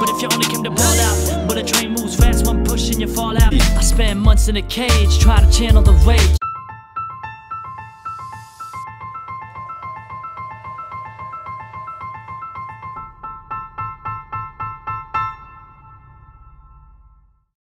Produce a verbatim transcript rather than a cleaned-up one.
but if you only came to ball out. But a train moves fast, one push and you fall out. I spent months in a cage, try to channel the rage.